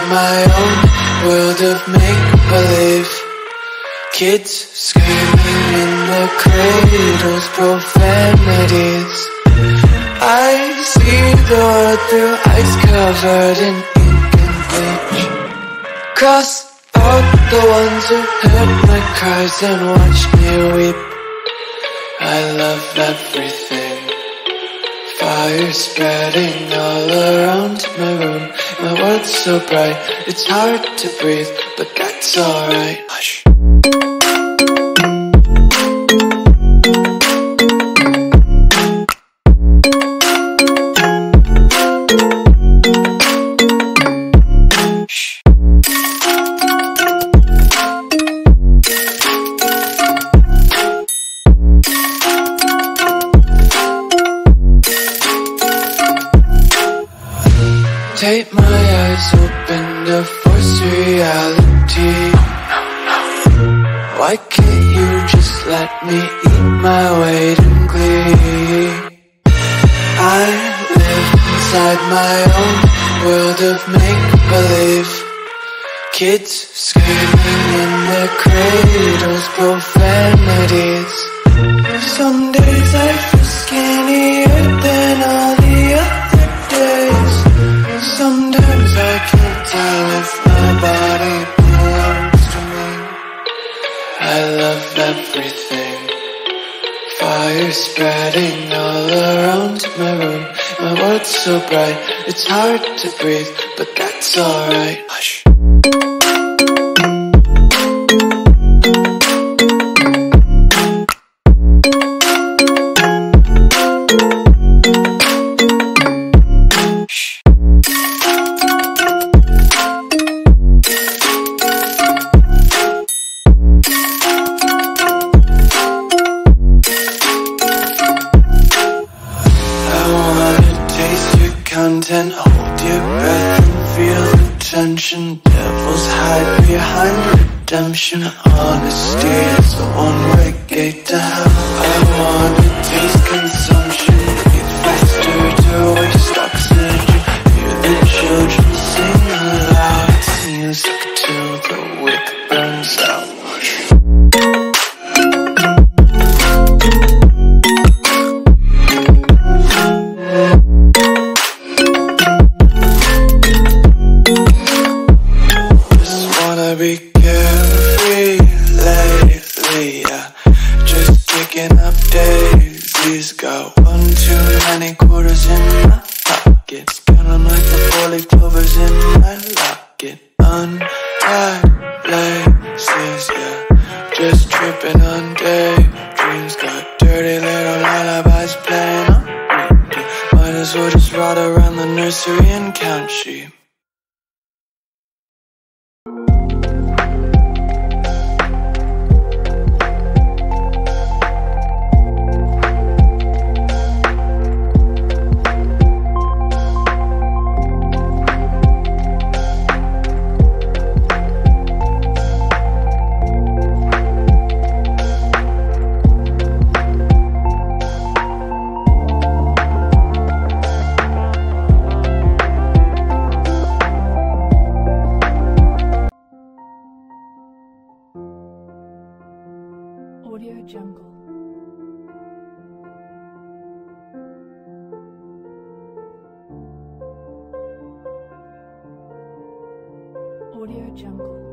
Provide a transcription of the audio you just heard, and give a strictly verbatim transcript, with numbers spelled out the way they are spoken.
my own world of make-believe. Kids screaming in the cradles, profanities. I see the world through ice covered in ink and bleach. Cross out the ones who heard my cries and watched me weep. I love everything. Fire spreading all around my room. My world's so bright, it's hard to breathe, but that's alright. Hush. Take my eyes open to force reality. Why can't you just let me eat my weight in glee? I live inside my own world of make-believe. Kids screaming in their cradles, profanities. Some days I feel skinnier than all the other days. Sometimes I can't tell if my body belongs to me. I love everything. Fire spreading all around my room. My world's so bright, it's hard to breathe, but that's alright. Hush. Content, hold your breath and feel the tension. Devils hide behind redemption. Honesty is a one-way gate to hell. I wanna taste consumption. Breathe faster to waste oxygen. Hear the children sing aloud. It's music till the wick burns out. Be carefree lately, yeah. Just picking up daisies. Got one too many quarters in my pocket. Counting like the four-leaf clovers in my locket. Untied laces, yeah. Just tripping on daydreams. Got dirty little lullabies playing on repeat. Might as well just ride around the nursery and count sheep. Audio Jungle. Audio Jungle.